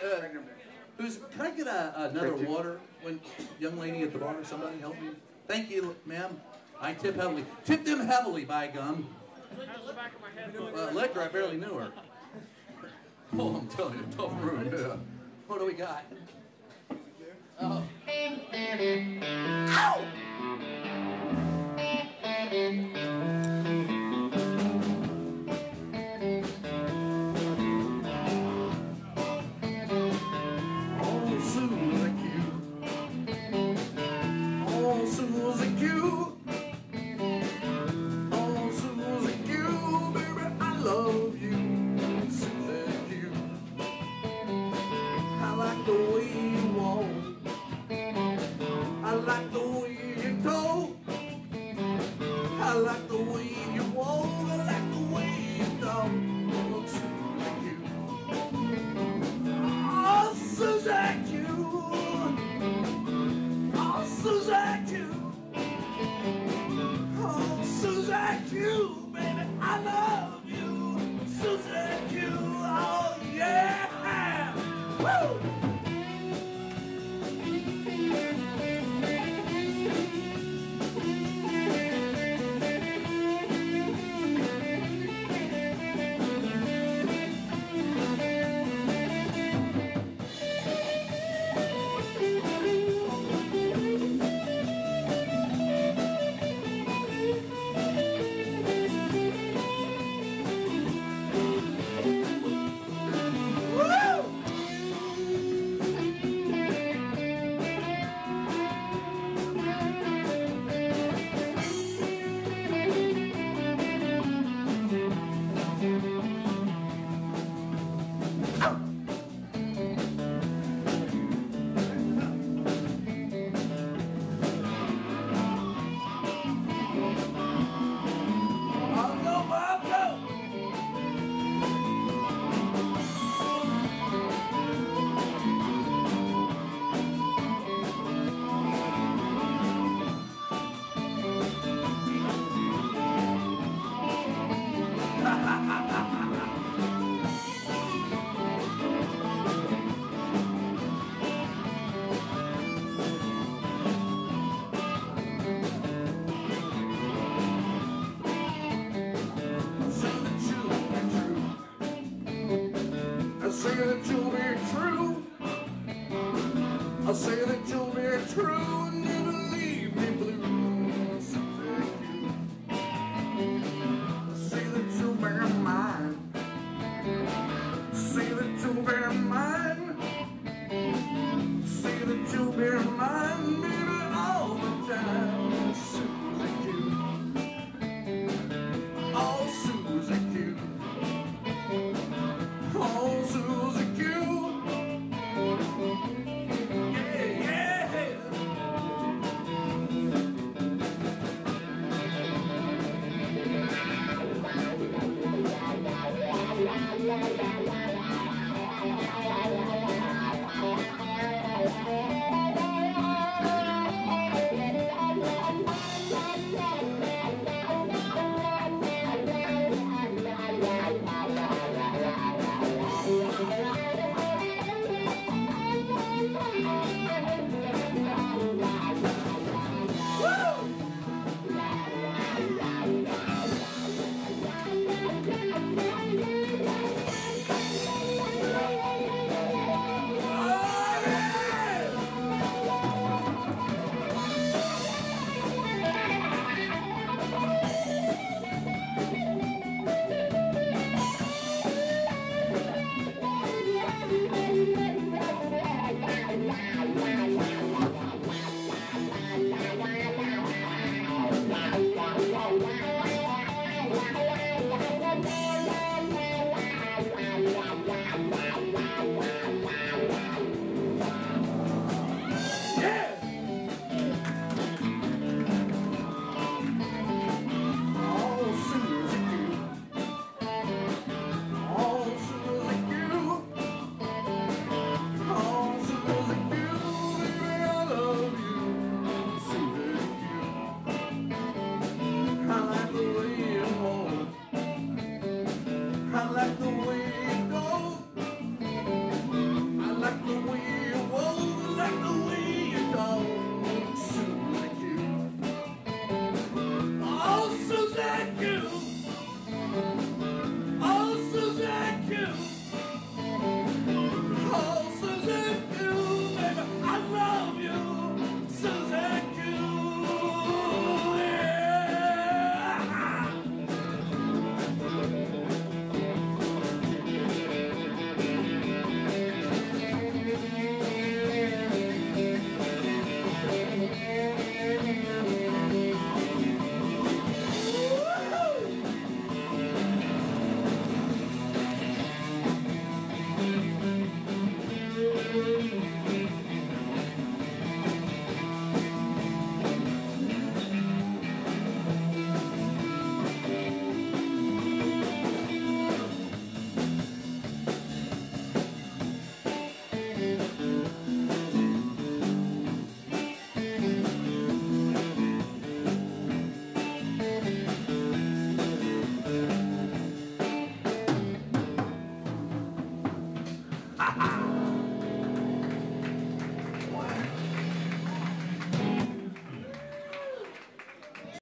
Can I get another water? When young lady at the bar, somebody help me. Thank you, ma'am. I tip heavily. Tip them heavily, by gum. Liquor, I barely knew her. Oh, I'm telling you, tough room. Yeah. What do we got? Oh. Ow! I like the way you walk, I like the way you talk. Oh, like you. Oh, Susan, you. Oh, Susan, you. Oh, Susan, you, baby, I love you. Susan, you. Oh, yeah. Woo! I say that you'll be true and never leave.